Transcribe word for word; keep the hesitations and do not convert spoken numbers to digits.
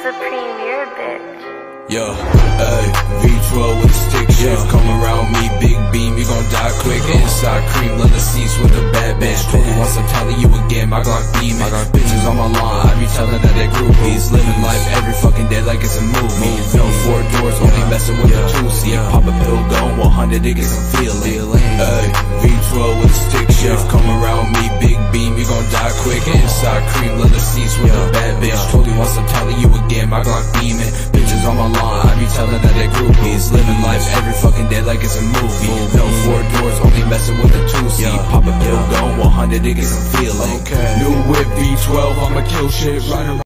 Supreme, you're a bitch. Yo, ayy, V twelve with a stick shift, come around me, big beam, you gon' die quick. Inside cream, leather seats with a bad bitch. Told you once, I'm telling you again, my Glock beaming. Bitches on my lawn, I be telling that they groupies. Living life every fucking day like it's a movie. No four doors, only messing with a two-seat. Pop a pill, go one hundred, it gets some feeling. Ayy, V twelve with a stick shift, come around me, big beam, you gon' die quick. Inside cream, leather seats with a bad bitch. Told you once, I'm telling you again, my Glock beaming. Bitches on my lawn, I be telling that they groupies. Living life every fucking day like it's a movie. No four doors, only messing with a two-seat. Pop a pill, go one hundred, it gets some feeling. New whip, V twelve, I'ma kill shit right around.